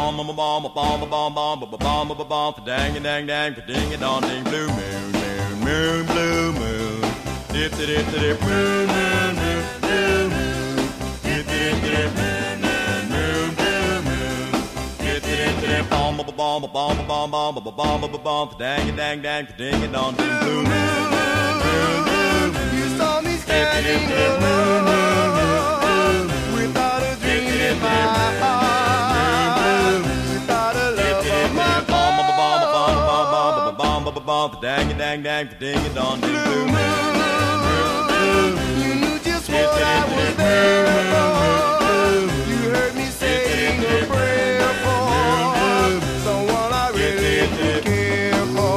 dang a dang dang, ding a dong ding, blue moon, moon, moon, blue moon, dip dip dip dip, moon, moon, moon, blue moon, dip dip dip, moon, moon, moon, blue moon, dip dip dip, bomb bomb bomb bomb bomb bomb bomb bomb, dang a dang dang, ding a dong ding, blue moon, moon, moon, You saw me standing alone without a dream in my heart, without a love of my own. Dang a dang dang, ding a dong ding, blue moon. You knew just what I was there for. You heard me saying a prayer for someone I really care for.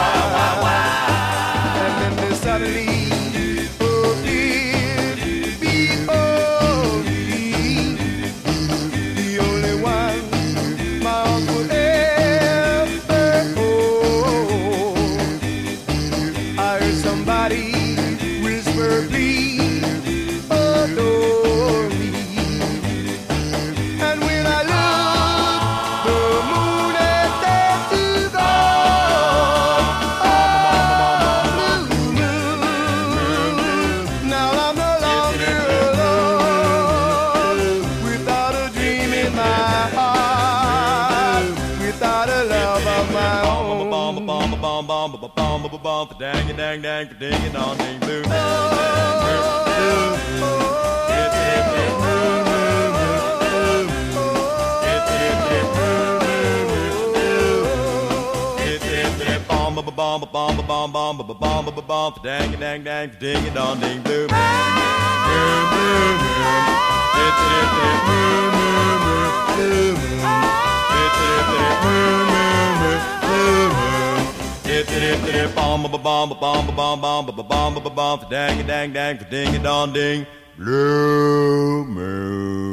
And then they suddenly appeared before me, the only one my heart would ever hold. I heard somebody whisper, please adore me. And when I looked, the moon had set to gold. Oh, blue moon. Now I'm no longer alone, without a dream in my heart, without a love of my own. Dang a dang dang, ding a dong ding, blue moon. Dang a dang dang, ding a dong ding, blue moon. Dang a dang dang, ding a dong ding, blue moon.